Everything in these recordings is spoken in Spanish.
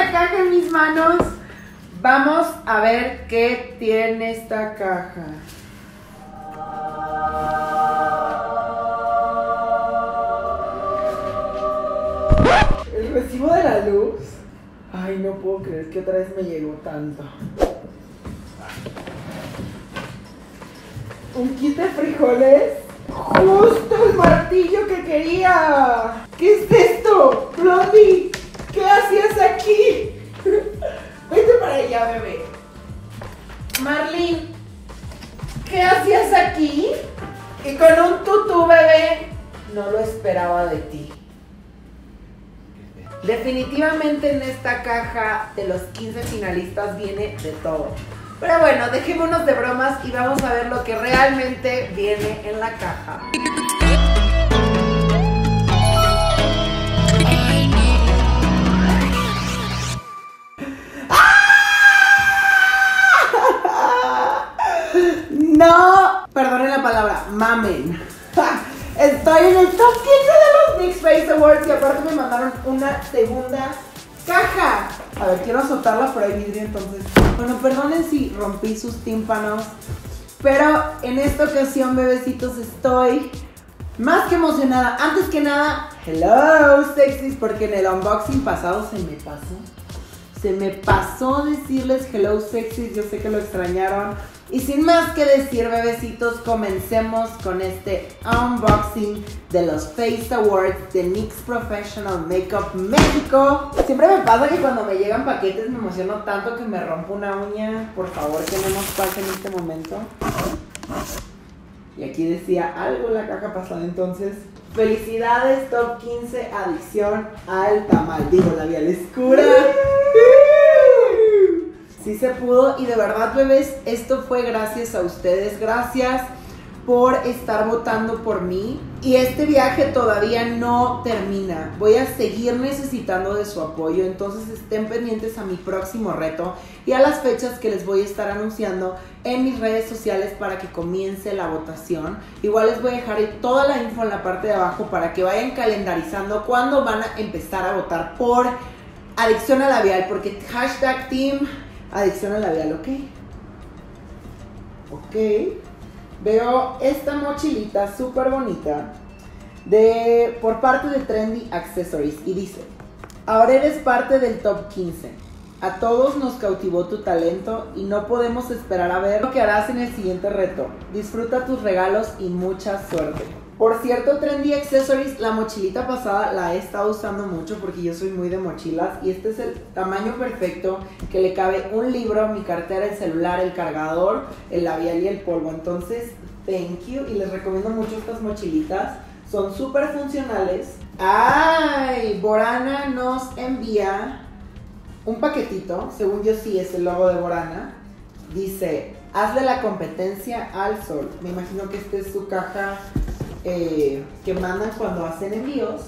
la caja en mis manos. Vamos a ver qué tiene esta caja. El recibo de la luz. Ay, no puedo creer que otra vez me llegó tanto. Un kit de frijoles. Justo el martillo que quería. ¿Qué es esto? Blondie, ¿qué hacías aquí? Vete para allá, bebé. Marlene, ¿qué hacías aquí? Y con un tutú, bebé. No lo esperaba de ti. Definitivamente en esta caja de los 15 finalistas viene de todo. Pero bueno, dejémonos de bromas y vamos a ver lo que realmente viene en la caja. No, perdonen la palabra, mamen. Estoy en el top 15 de los Mixed Face Awards y aparte me mandaron una segunda caja. A ver, quiero soltarla por ahí vidrio entonces. Bueno, perdonen si rompí sus tímpanos, pero en esta ocasión, bebecitos, estoy más que emocionada. Antes que nada, hello sexys, porque en el unboxing pasado se me pasó decirles hello sexys. Yo sé que lo extrañaron. Y sin más que decir, bebecitos, comencemos con este unboxing de los Face Awards de NYX Professional Makeup México. Siempre me pasa que cuando me llegan paquetes me emociono tanto que me rompo una uña. Por favor, tenemos paz en este momento. Y aquí decía algo en la caja pasada, entonces felicidades Top 15 adición al tamal, digo labial escura. Sí se pudo y de verdad, bebés, esto fue gracias a ustedes. Gracias por estar votando por mí. Y este viaje todavía no termina. Voy a seguir necesitando de su apoyo. Entonces estén pendientes a mi próximo reto y a las fechas que les voy a estar anunciando en mis redes sociales para que comience la votación. Igual les voy a dejar toda la info en la parte de abajo para que vayan calendarizando cuándo van a empezar a votar por adicción a labial. Porque hashtag team adicción al labial, ¿ok? Ok. Veo esta mochilita súper bonita por parte de Trendy Accessories y dice: ahora eres parte del Top 15. A todos nos cautivó tu talento y no podemos esperar a ver lo que harás en el siguiente reto. Disfruta tus regalos y mucha suerte. Por cierto, Trendy Accessories, la mochilita pasada la he estado usando mucho porque yo soy muy de mochilas y este es el tamaño perfecto que le cabe un libro, mi cartera, el celular, el cargador, el labial y el polvo. Entonces, thank you y les recomiendo mucho estas mochilitas. Son súper funcionales. ¡Ay! Borana nos envía un paquetito, según yo sí es el logo de Borana. Dice: hazle la competencia al sol. Me imagino que esta es su caja que mandan cuando hacen envíos.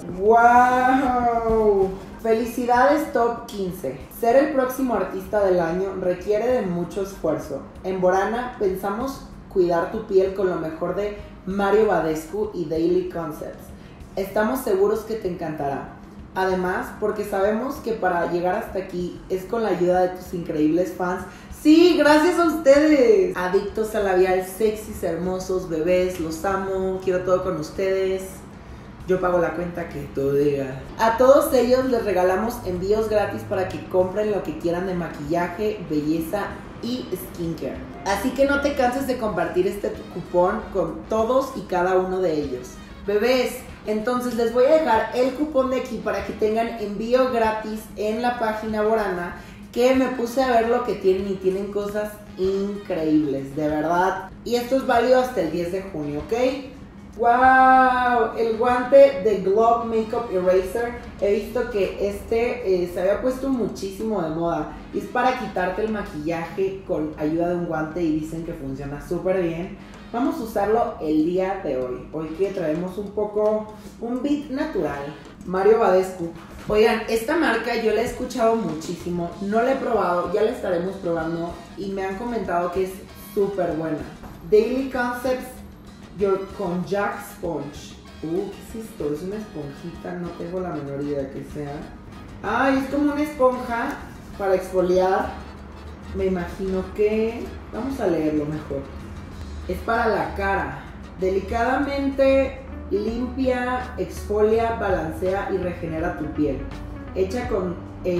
¡Wow! Felicidades Top 15. Ser el próximo artista del año requiere de mucho esfuerzo. En Borana pensamos cuidar tu piel con lo mejor de Mario Badescu y Daily Concepts. Estamos seguros que te encantará. Además, porque sabemos que para llegar hasta aquí es con la ayuda de tus increíbles fans. Sí, gracias a ustedes. Adictos al labial, sexys, hermosos, bebés, los amo, quiero todo con ustedes. Yo pago la cuenta que tú digas. A todos ellos les regalamos envíos gratis para que compren lo que quieran de maquillaje, belleza y skincare. Así que no te canses de compartir este cupón con todos y cada uno de ellos. Bebés, entonces les voy a dejar el cupón de aquí para que tengan envío gratis en la página Borana, que me puse a ver lo que tienen y tienen cosas increíbles, de verdad. Y esto es válido hasta el 10 de junio, ¿ok? ¡Wow! El guante de Globe Makeup Eraser. He visto que este se había puesto muchísimo de moda. Y es para quitarte el maquillaje con ayuda de un guante y dicen que funciona súper bien. Vamos a usarlo el día de hoy. Hoy que traemos un beat natural. Mario Badescu. Oigan, esta marca yo la he escuchado muchísimo. No la he probado, ya la estaremos probando. Y me han comentado que es súper buena. Daily Concepts con Jack Sponge. ¿Qué es esto? Es una esponjita, no tengo la menor idea que sea. Ay, es como una esponja para exfoliar. Me imagino que... Vamos a leerlo mejor. Es para la cara. Delicadamente limpia, exfolia, balancea y regenera tu piel. Hecha con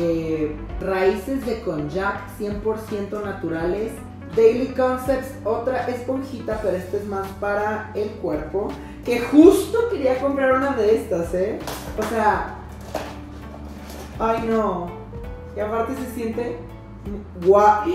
raíces de konjac 100% naturales. Daily Concepts, otra esponjita, pero esta es más para el cuerpo. Que justo quería comprar una de estas, ¿eh? O sea... Ay, no. Y aparte se siente... ¡Guau!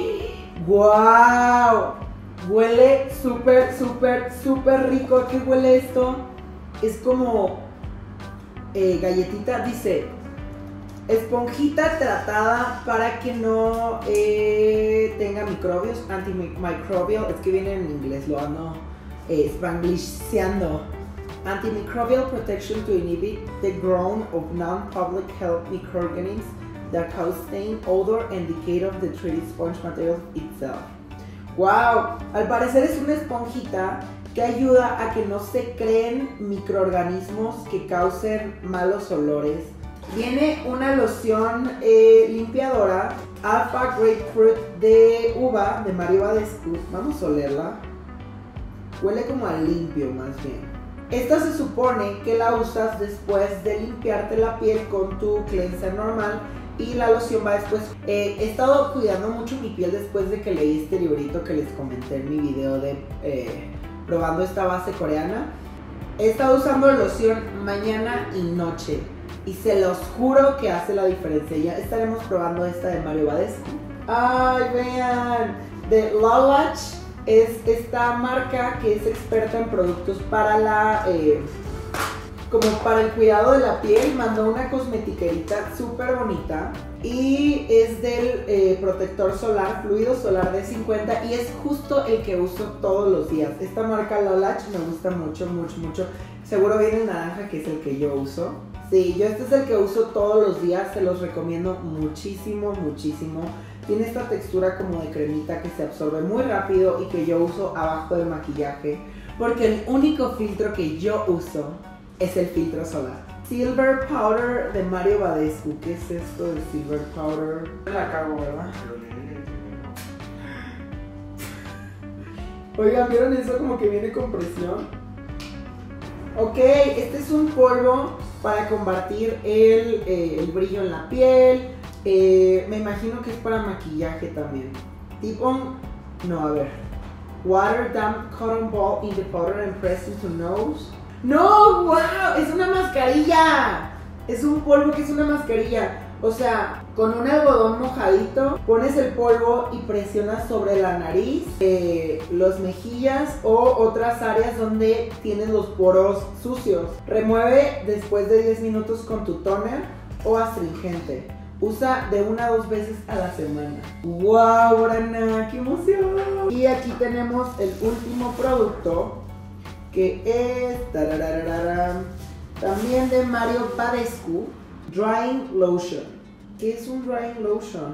¡Guau! Huele súper, súper, súper rico. ¿A qué huele esto? Es como... galletita, dice... Esponjita tratada para que no tenga microbios, antimicrobial, es que viene en inglés, lo ando spanglishseando. Antimicrobial protection to inhibit the growth of non-public health microorganisms that cause stain, odor, and decay of the treated sponge material itself. ¡Wow! Al parecer es una esponjita que ayuda a que no se creen microorganismos que causen malos olores. Viene una loción limpiadora Alpha Grapefruit de uva de Mario Badescu. Vamos a olerla. Huele como a limpio más bien. Esta se supone que la usas después de limpiarte la piel con tu cleanser normal y la loción va después. He estado cuidando mucho mi piel después de que leí este librito que les comenté en mi video de probando esta base coreana. He estado usando loción mañana y noche. Y se los juro que hace la diferencia. Ya estaremos probando esta de Mario Badescu. ¡Ay, vean! De Lolach es esta marca que es experta en productos para la... como para el cuidado de la piel. Mandó una cosmetiquerita súper bonita. Y es del protector solar, fluido solar de 50. Y es justo el que uso todos los días. Esta marca Lolach me gusta mucho, mucho, mucho. Seguro viene el naranja, que es el que yo uso. Sí, yo este es el que uso todos los días, se los recomiendo muchísimo, muchísimo. Tiene esta textura como de cremita que se absorbe muy rápido y que yo uso abajo del maquillaje. Porque el único filtro que yo uso es el filtro solar. Silver Powder de Mario Badescu. ¿Qué es esto de Silver Powder? La cago, ¿verdad? Oigan, ¿vieron eso como que viene con presión? Ok, este es un polvo para combatir el brillo en la piel. Me imagino que es para maquillaje también. Tipo, no, a ver. Water damp cotton ball in the powder and press into nose. ¡No! ¡Wow! ¡Es una mascarilla! Es un polvo que es una mascarilla. O sea, con un algodón mojadito pones el polvo y presionas sobre la nariz, los mejillas o otras áreas donde tienes los poros sucios. Remueve después de 10 minutos con tu toner o astringente. Usa de 1 a 2 veces a la semana. ¡Wow, Brana! ¡Qué emoción! Y aquí tenemos el último producto que es también de Mario Badescu. Drying Lotion. ¿Qué es un Drying Lotion?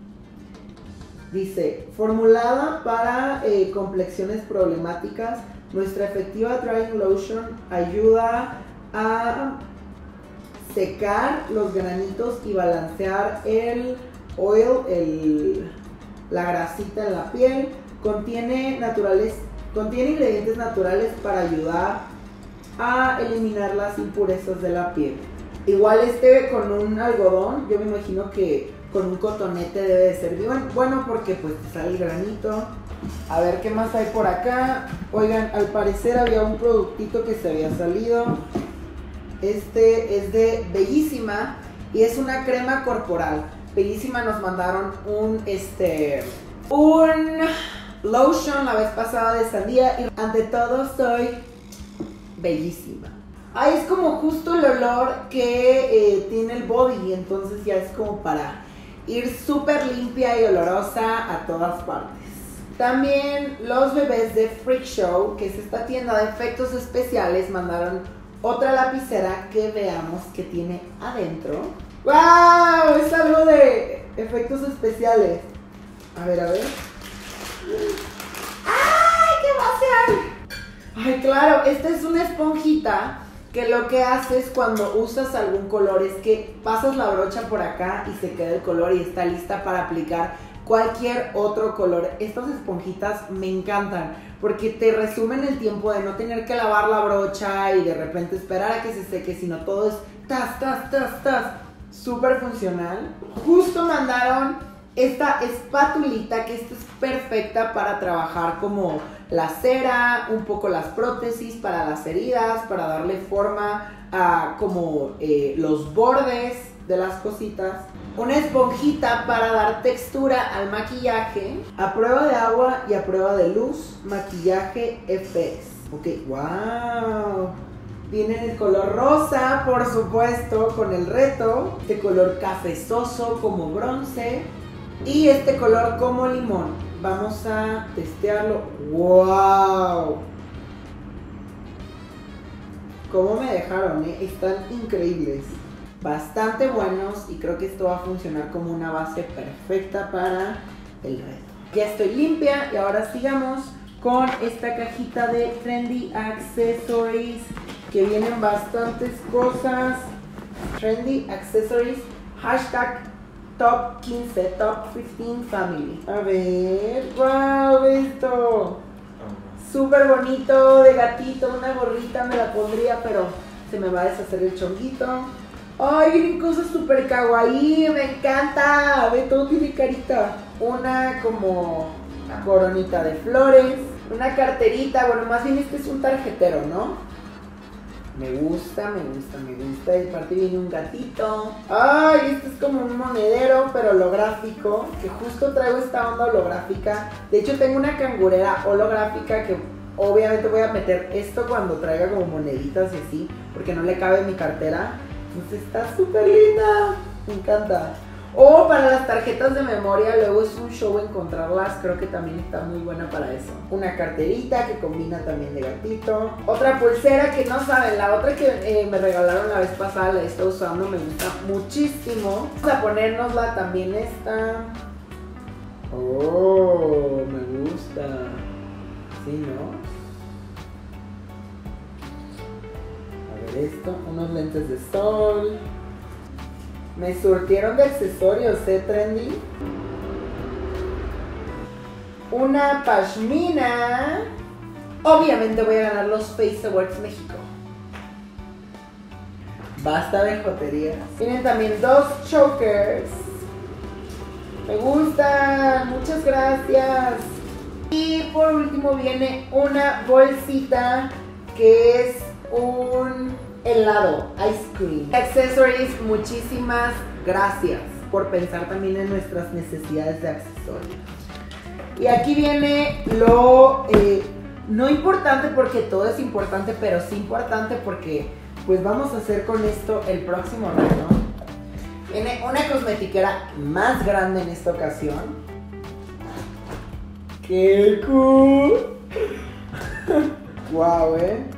Dice, formulada para complexiones problemáticas, nuestra efectiva Drying Lotion ayuda a secar los granitos y balancear el oil, la grasita en la piel. Contiene ingredientes naturales para ayudar a eliminar las impurezas de la piel. Igual con un algodón, yo me imagino que con un cotonete debe de ser bueno porque pues te sale el granito. A ver qué más hay por acá. Oigan, al parecer había un productito que se había salido. Este es de Bellísima y es una crema corporal. Bellísima nos mandaron un lotion la vez pasada de sandía y ante todo soy bellísima. Ay, es como justo el olor que tiene el body, entonces ya es como para ir súper limpia y olorosa a todas partes. También los bebés de Freak Show, que es esta tienda de efectos especiales, mandaron otra lapicera que veamos que tiene adentro. ¡Wow! Es algo de efectos especiales. A ver, a ver. ¡Ay, qué emoción! Ay, claro, esta es una esponjita que lo que haces cuando usas algún color es que pasas la brocha por acá y se queda el color y está lista para aplicar cualquier otro color. Estas esponjitas me encantan porque te resumen el tiempo de no tener que lavar la brocha y de repente esperar a que se seque, sino todo es tas, tas, tas, tas. Súper funcional. Justo mandaron esta espatulita que esta es perfecta para trabajar como la cera, un poco las prótesis para las heridas, para darle forma a como los bordes de las cositas. Una esponjita para dar textura al maquillaje, a prueba de agua y a prueba de luz, maquillaje FX. Ok, wow. Viene en el color rosa, por supuesto, con el reto, este color cafezoso como bronce y este color como limón. Vamos a testearlo. ¡Wow! ¿Cómo me dejaron? Están increíbles. Bastante buenos y creo que esto va a funcionar como una base perfecta para el reto. Ya estoy limpia y ahora sigamos con esta cajita de Trendy Accessories que vienen bastantes cosas. Trendy Accessories, hashtag Top 15, Top 15 Family. A ver, wow, esto. Súper bonito, de gatito, una gorrita me la pondría, pero se me va a deshacer el chonguito. Ay, vienen cosas súper kawaii, me encanta. Ve, todo tiene carita. Una como coronita de flores, una carterita, bueno, más bien este es un tarjetero, ¿no? Me gusta, me gusta, me gusta. Y aparte viene un gatito. Ay, este es como un monedero, pero holográfico. Que justo traigo esta onda holográfica. De hecho, tengo una cangurera holográfica que obviamente voy a meter esto cuando traiga como moneditas y así, porque no le cabe en mi cartera. Entonces está súper linda. Me encanta. O para las tarjetas de memoria, luego es un show encontrarlas, creo que también está muy buena para eso. Una carterita que combina también de gatito. Otra pulsera que no saben, la otra que me regalaron la vez pasada la he estado usando, me gusta muchísimo. Vamos a ponérnosla también esta. Oh, me gusta. Sí, ¿no? A ver esto, unos lentes de sol. Me surtieron de accesorios, Trendy. Una pashmina. Obviamente voy a ganar los Face Awards México. Basta de joterías. Tienen también dos chokers. Me gustan, muchas gracias. Y por último viene una bolsita que es un helado, ice cream. Accessories, muchísimas gracias por pensar también en nuestras necesidades de accesorios. Y aquí viene lo no importante porque todo es importante, pero sí importante porque pues vamos a hacer con esto el próximo reto. Viene una cosmetiquera más grande en esta ocasión. ¡Qué cool! Wow,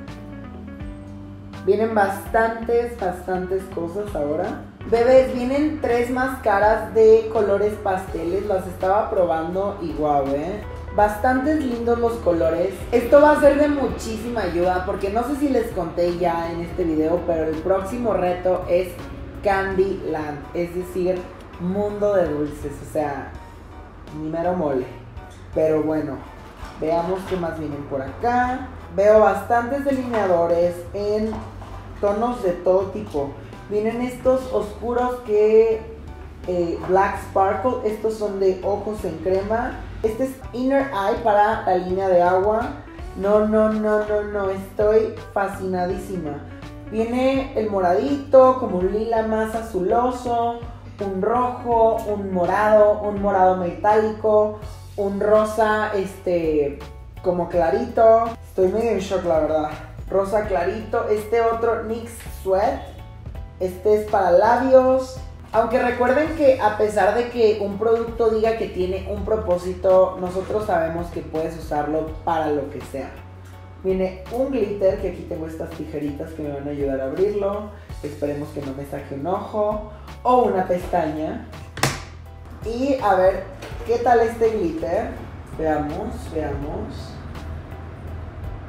Vienen bastantes cosas ahora. Bebés, vienen 3 máscaras de colores pasteles. Las estaba probando y guau, bastantes lindos los colores. Esto va a ser de muchísima ayuda porque no sé si les conté ya en este video, pero el próximo reto es Candyland, es decir, mundo de dulces, o sea, ni mero mole. Pero bueno, veamos qué más vienen por acá. Veo bastantes delineadores en tonos de todo tipo. Vienen estos oscuros que Black Sparkle. Estos son de ojos en crema. Este es Inner Eye para la línea de agua. No, estoy fascinadísima. Viene el moradito, como un lila más azuloso, un rojo, un morado metálico, un rosa como clarito. Estoy medio en shock, la verdad. Rosa clarito. Este otro NYX Sweat. Este es para labios. Aunque recuerden que a pesar de que un producto diga que tiene un propósito, nosotros sabemos que puedes usarlo para lo que sea. Viene un glitter, que aquí tengo estas tijeritas que me van a ayudar a abrirlo. Esperemos que no me saque un ojo o una pestaña. Y a ver, ¿qué tal este glitter? Veamos.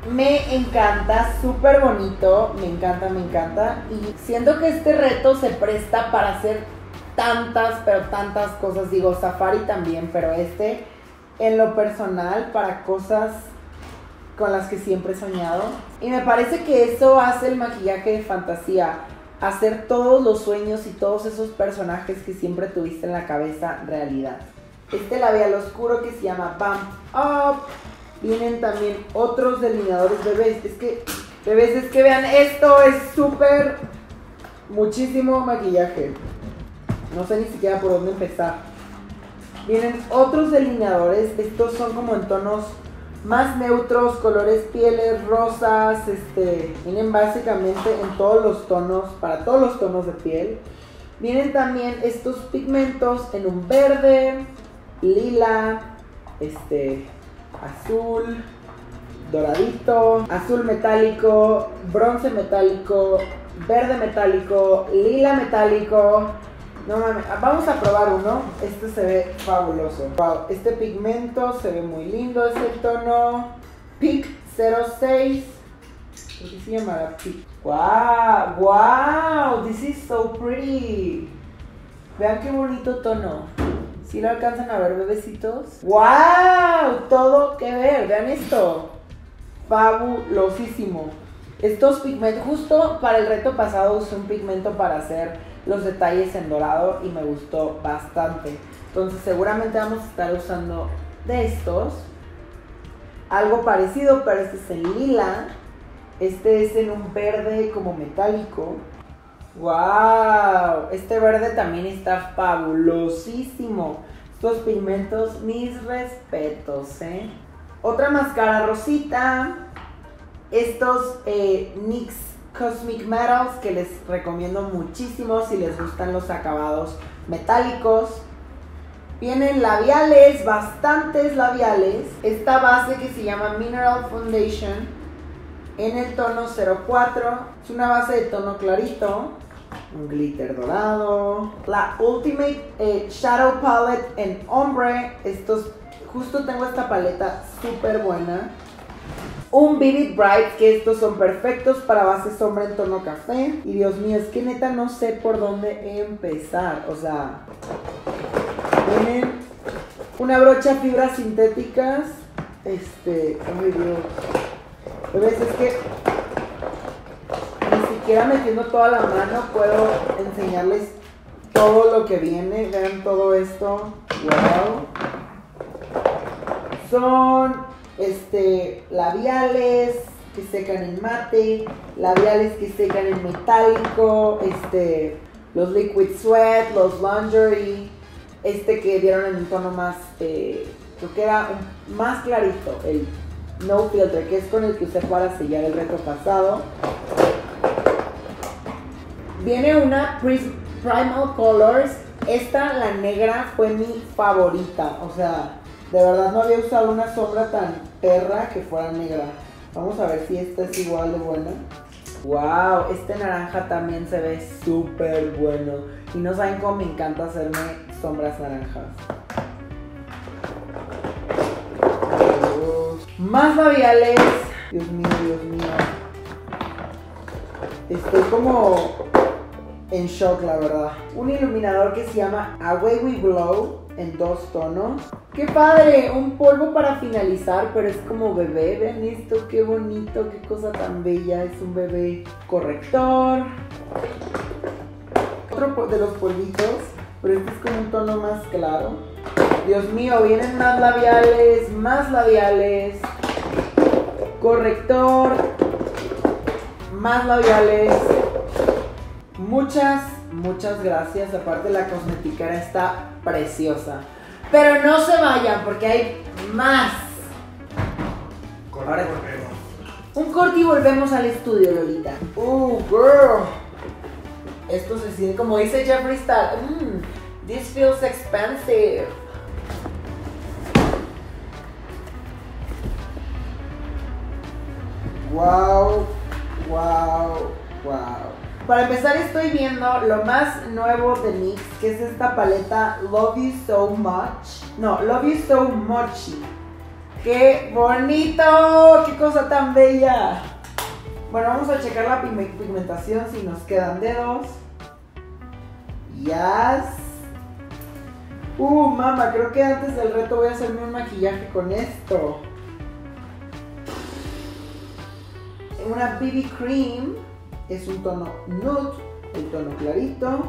Me encanta, súper bonito, me encanta, me encanta. Y siento que este reto se presta para hacer tantas, pero tantas cosas. Digo, Safari también, pero este en lo personal para cosas con las que siempre he soñado. Y me parece que eso hace el maquillaje de fantasía, hacer todos los sueños y todos esos personajes que siempre tuviste en la cabeza realidad. Este labial oscuro que se llama Bump Up. Vienen también otros delineadores bebés. Es que vean, esto es súper, muchísimo maquillaje. No sé ni siquiera por dónde empezar. Vienen otros delineadores. Estos son como en tonos más neutros, colores pieles, rosas. Vienen básicamente en todos los tonos, para todos los tonos de piel. Vienen también estos pigmentos en un verde, lila, azul, doradito, azul metálico, bronce metálico, verde metálico, lila metálico. No mames, vamos a probar uno. Este se ve fabuloso. Wow, este pigmento se ve muy lindo. Es el tono Peak 06. ¿Por qué se llamará Peak? Wow, wow, this is so pretty. Vean qué bonito tono. ¿Sí lo alcanzan a ver, bebecitos? ¡Wow! Todo que ver, vean esto. Fabulosísimo. Estos pigmentos, justo para el reto pasado usé un pigmento para hacer los detalles en dorado y me gustó bastante. Entonces seguramente vamos a estar usando de estos. Algo parecido, pero este es en lila. Este es en un verde como metálico. ¡Wow! Este verde también está fabulosísimo. Estos pigmentos, mis respetos, ¿eh? Otra máscara rosita. Estos NYX Cosmic Metals que les recomiendo muchísimo si les gustan los acabados metálicos. Vienen labiales, bastantes labiales. Esta base que se llama Mineral Foundation en el tono 04. Es una base de tono clarito. Un glitter dorado. La Ultimate Shadow Palette en ombre. Justo tengo esta paleta súper buena. Un Vivid Bright, que estos son perfectos para base sombra en tono café. Y Dios mío, es que neta no sé por dónde empezar. O sea, tienen una brocha fibras sintéticas. Ay Dios. Pues es que ni siquiera metiendo toda la mano puedo enseñarles todo lo que viene. Vean todo esto. Wow. Son labiales que secan en mate, labiales que secan en metálico, los liquid sweat, los lingerie, que dieron en un tono más, creo que era más clarito, el no filter, que es con el que usé para sellar el reto pasado. Viene una Primal Colors. Esta, la negra, fue mi favorita. O sea, de verdad no había usado una sombra tan perra que fuera negra. Vamos a ver si esta es igual de buena. Wow, este naranja también se ve súper bueno. Y no saben cómo me encanta hacerme sombras naranjas. Más labiales. Dios mío, Dios mío. Estoy como en shock, la verdad. Un iluminador que se llama Away We Glow en 2 tonos. ¡Qué padre! Un polvo para finalizar, pero es como bebé. Vean esto, qué bonito, qué cosa tan bella. Es un bebé. Corrector. Otro de los polvitos, pero este es como un tono más claro. Dios mío, vienen más labiales, más labiales. Corrector. Más labiales. Muchas gracias. Aparte, la cosmetiquera está preciosa. Pero no se vayan porque hay más. Ahora, un corte y volvemos al estudio, Lolita. Girl. Esto se siente, como dice Jeffree Star. This feels expensive. Wow. Para empezar, estoy viendo lo más nuevo de NYX, que es esta paleta Love You So Much. No, Love You So Muchy. ¡Qué bonito! ¡Qué cosa tan bella! Bueno, vamos a checar la pigmentación si nos quedan dedos. Yes. Mamá, creo que antes del reto voy a hacerme un maquillaje con esto. Una BB Cream. Es un tono nude, el tono clarito.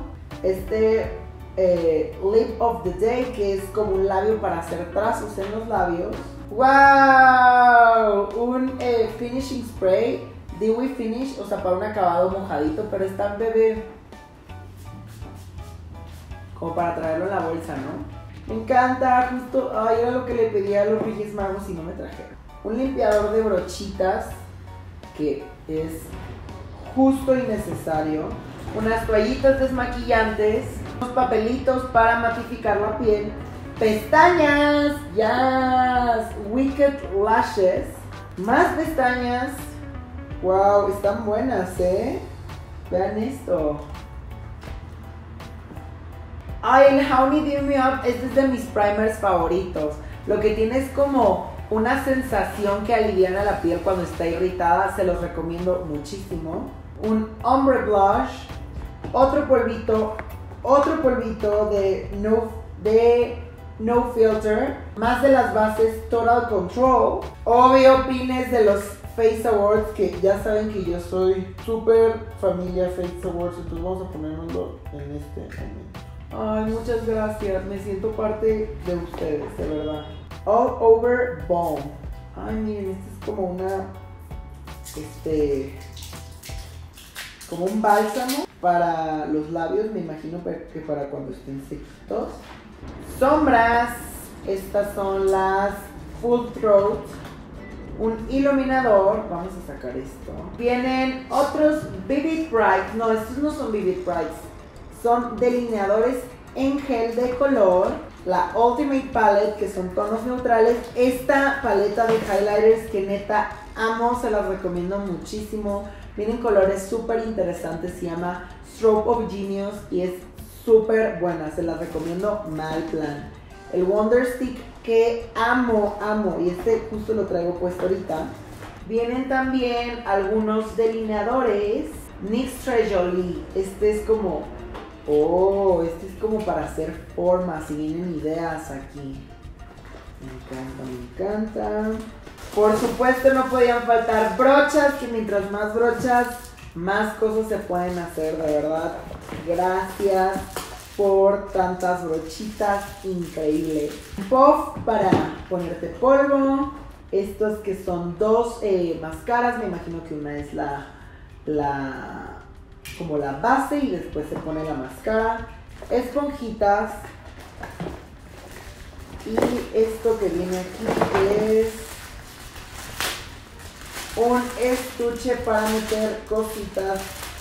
Lip of the Day, que es como un labio para hacer trazos en los labios. ¡Wow! Un finishing spray, Dewy Finish, o sea, para un acabado mojadito, pero está bebé. Como para traerlo en la bolsa, ¿no? Me encanta, justo, ay, era lo que le pedí a los Reyes Magos y no me trajeron. Un limpiador de brochitas, que es justo y necesario. Unas toallitas desmaquillantes, unos papelitos para matificar la piel, pestañas, yes, Wicked Lashes, más pestañas. Wow, están buenas, vean esto. Ay, el Honey Dew Me Up, este es de mis primers favoritos. Lo que tiene es como una sensación que aliviana la piel cuando está irritada, se los recomiendo muchísimo. Un Ombre Blush, otro polvito de No Filter, más de las bases Total Control, obvio pines de los Face Awards, que ya saben que yo soy súper familia Face Awards, entonces vamos a ponerlo en este momento. Ay, muchas gracias, me siento parte de ustedes, de verdad. All Over Balm. Ay, miren, este es como una, como un bálsamo para los labios, me imagino que para cuando estén sequitos. Sombras, estas son las Full Throat. Un iluminador, vamos a sacar esto. Vienen otros Vivid Bright, no, estos no son Vivid Brights, son delineadores en gel de color. La Ultimate Palette, que son tonos neutrales. Esta paleta de highlighters que neta amo, se las recomiendo muchísimo. Vienen colores súper interesantes, se llama Stroke of Genius y es súper buena, se las recomiendo mal plan. El Wonder Stick que amo, y este justo lo traigo puesto ahorita. Vienen también algunos delineadores NYX Treasury. Este es como, este es como para hacer formas, si vienen ideas aquí. Me encanta. Por supuesto no podían faltar brochas, que mientras más brochas, más cosas se pueden hacer, de verdad. Gracias por tantas brochitas, increíble. Puff para ponerte polvo. Estos que son dos máscaras, me imagino que una es como la base y después se pone la máscara. Esponjitas. Y esto que viene aquí es un estuche para meter cositas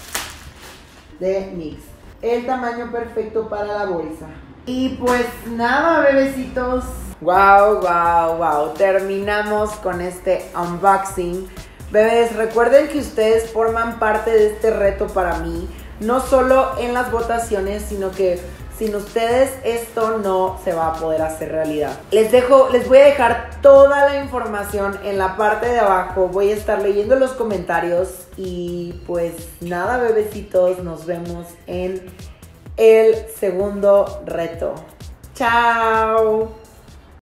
de NYX. El tamaño perfecto para la bolsa. Y pues nada, bebecitos. Wow. Terminamos con este unboxing. Bebés, recuerden que ustedes forman parte de este reto para mí. No solo en las votaciones, sino que sin ustedes esto no se va a poder hacer realidad. Les voy a dejar toda la información en la parte de abajo. Voy a estar leyendo los comentarios. Y pues nada, bebecitos, nos vemos en el segundo reto. ¡Chao!